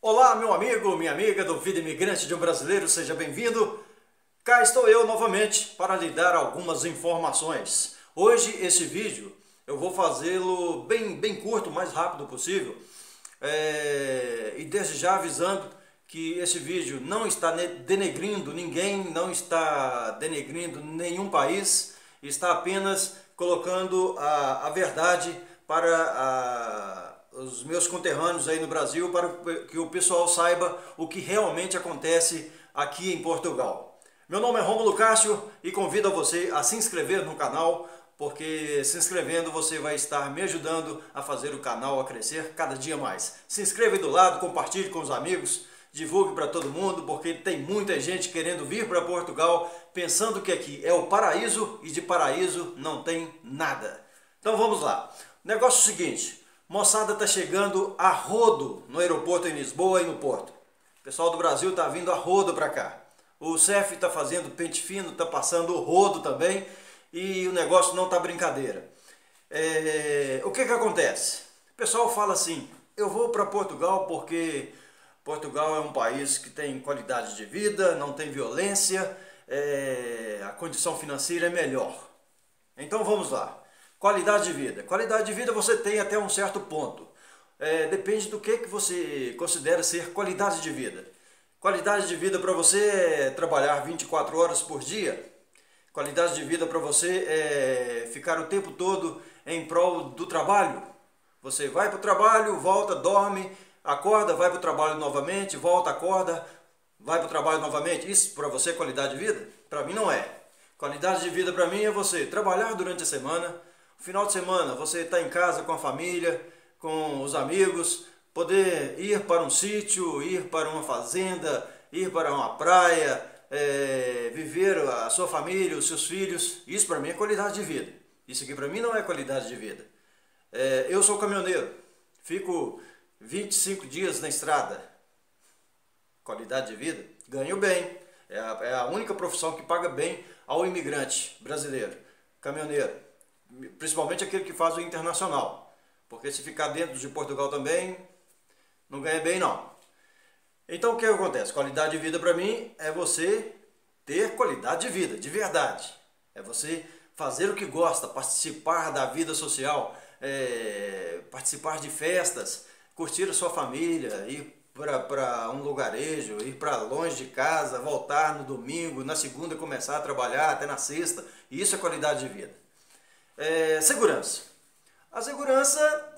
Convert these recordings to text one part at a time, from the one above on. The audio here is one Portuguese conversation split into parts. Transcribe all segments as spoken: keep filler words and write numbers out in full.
Olá, meu amigo, minha amiga do Vida Imigrante de um Brasileiro, seja bem-vindo. Cá estou eu novamente para lhe dar algumas informações. Hoje esse vídeo eu vou fazê-lo bem, bem curto, o mais rápido possível. É... E desde já avisando que esse vídeo não está denegrindo ninguém, não está denegrindo nenhum país, está apenas colocando a, a verdade para a... os meus conterrâneos aí no Brasil, para que o pessoal saiba o que realmente acontece aqui em Portugal. Meu nome é Rômulo Cássio e convido a você a se inscrever no canal, porque se inscrevendo você vai estar me ajudando a fazer o canal a crescer cada dia mais. Se inscreva aí do lado, compartilhe com os amigos, divulgue para todo mundo, porque tem muita gente querendo vir para Portugal, pensando que aqui é o paraíso e de paraíso não tem nada. Então vamos lá. O negócio é o seguinte: moçada está chegando a rodo no aeroporto em Lisboa e no Porto. O pessoal do Brasil está vindo a rodo para cá. O C E F está fazendo pente fino, está passando o rodo também e o negócio não está brincadeira. É... O que que acontece? O pessoal fala assim: eu vou para Portugal porque Portugal é um país que tem qualidade de vida, não tem violência, é... a condição financeira é melhor. Então vamos lá. Qualidade de vida. Qualidade de vida você tem até um certo ponto. É, depende do que, que você considera ser qualidade de vida. Qualidade de vida para você é trabalhar vinte e quatro horas por dia. Qualidade de vida para você é ficar o tempo todo em prol do trabalho. Você vai para o trabalho, volta, dorme, acorda, vai para o trabalho novamente, volta, acorda, vai para o trabalho novamente. Isso para você é qualidade de vida? Para mim não é. Qualidade de vida para mim é você trabalhar durante a semana. Final de semana você está em casa com a família, com os amigos, poder ir para um sítio, ir para uma fazenda, ir para uma praia, é, viver a sua família, os seus filhos. Isso para mim é qualidade de vida. Isso aqui para mim não é qualidade de vida. É, eu sou caminhoneiro, fico vinte e cinco dias na estrada. Qualidade de vida? Ganho bem. É a, é a única profissão que paga bem ao imigrante brasileiro, caminhoneiro. Principalmente aquele que faz o internacional, porque se ficar dentro de Portugal também, não ganha bem não. Então o que acontece? Qualidade de vida para mim é você ter qualidade de vida, de verdade. É você fazer o que gosta, participar da vida social, é, participar de festas, curtir a sua família, ir para um lugarejo, ir para longe de casa, voltar no domingo, na segunda começar a trabalhar até na sexta. Isso é qualidade de vida. É, segurança. A segurança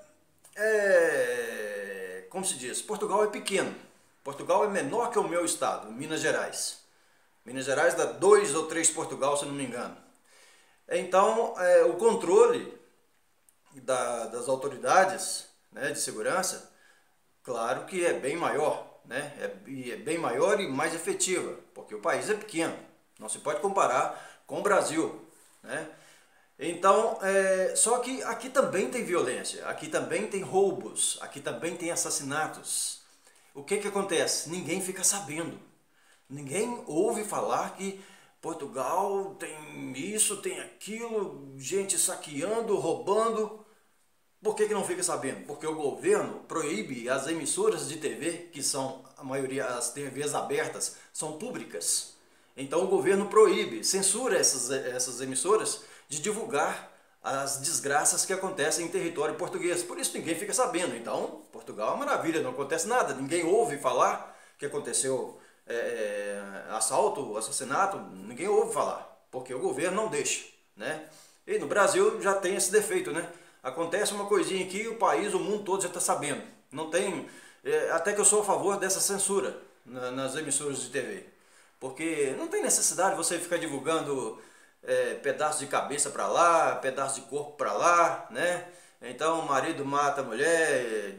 é, como se diz, Portugal é pequeno. Portugal é menor que o meu estado, Minas Gerais. Minas Gerais dá dois ou três Portugal, se não me engano. Então, é, o controle da, das autoridades, né, de segurança, claro que é bem maior, né? É, é bem maior e mais efetiva, porque o país é pequeno. Não se pode comparar com o Brasil, né? Então, é, só que aqui também tem violência, aqui também tem roubos, aqui também tem assassinatos. O que que acontece? Ninguém fica sabendo. Ninguém ouve falar que Portugal tem isso, tem aquilo, gente saqueando, roubando. Por que que não fica sabendo? Porque o governo proíbe as emissoras de T V, que são, a maioria, as T Vs abertas, são públicas. Então o governo proíbe, censura essas, essas emissoras de divulgar as desgraças que acontecem em território português. Por isso ninguém fica sabendo. Então, Portugal é uma maravilha, não acontece nada. Ninguém ouve falar que aconteceu é, assalto, assassinato, ninguém ouve falar, porque o governo não deixa, né? E no Brasil já tem esse defeito, né? Acontece uma coisinha aqui, o país, o mundo todo já está sabendo. Não tem, é, até que eu sou a favor dessa censura na, nas emissoras de T V. Porque não tem necessidade de você ficar divulgando É, pedaço de cabeça para lá, pedaço de corpo para lá, né? Então o marido mata a mulher,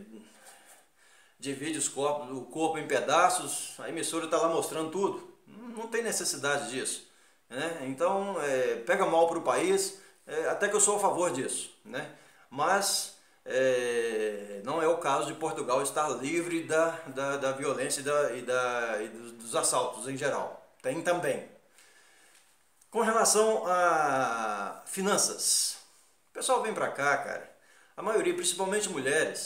divide os corpos, o corpo em pedaços, a emissora está lá mostrando tudo. Não tem necessidade disso, né? Então é, pega mal para o país, é, até que eu sou a favor disso, né? Mas é, não é o caso de Portugal estar livre da, da, da violência e, da, e, da, e dos assaltos em geral. Tem também. Com relação a finanças, o pessoal vem pra cá, cara, a maioria, principalmente mulheres, o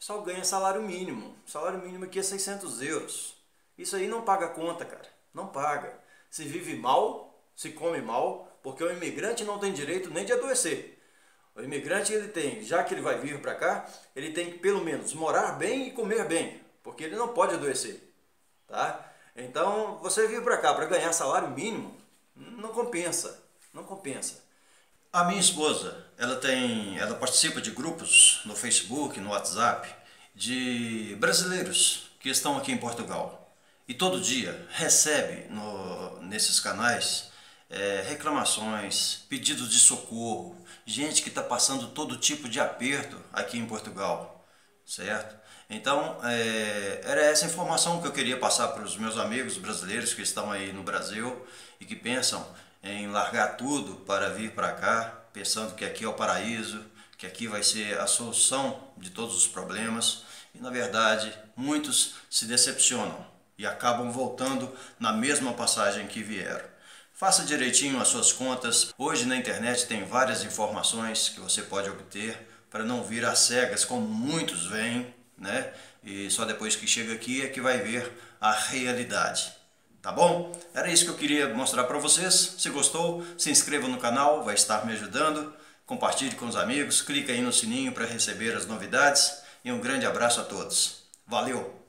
pessoal ganha salário mínimo. Salário mínimo aqui é seiscentos euros. Isso aí não paga conta, cara. Não paga. Se vive mal, se come mal, porque o imigrante não tem direito nem de adoecer. O imigrante, ele tem, já que ele vai vir para cá, ele tem que pelo menos morar bem e comer bem, porque ele não pode adoecer, tá? Então, você vir para cá para ganhar salário mínimo, não compensa, não compensa. A minha esposa, ela tem, ela participa de grupos no Facebook, no WhatsApp, de brasileiros que estão aqui em Portugal. E todo dia recebe no, nesses canais é, reclamações, pedidos de socorro, gente que está passando todo tipo de aperto aqui em Portugal, certo? Então, é, era essa informação que eu queria passar para os meus amigos brasileiros que estão aí no Brasil e que pensam em largar tudo para vir para cá, pensando que aqui é o paraíso, que aqui vai ser a solução de todos os problemas. E, na verdade, muitos se decepcionam e acabam voltando na mesma passagem que vieram. Faça direitinho as suas contas. Hoje na internet tem várias informações que você pode obter para não vir às cegas como muitos vêm, né? E só depois que chega aqui é que vai ver a realidade. Tá bom? Era isso que eu queria mostrar para vocês. Se gostou, se inscreva no canal, vai estar me ajudando. Compartilhe com os amigos, clique aí no sininho para receber as novidades. E um grande abraço a todos. Valeu!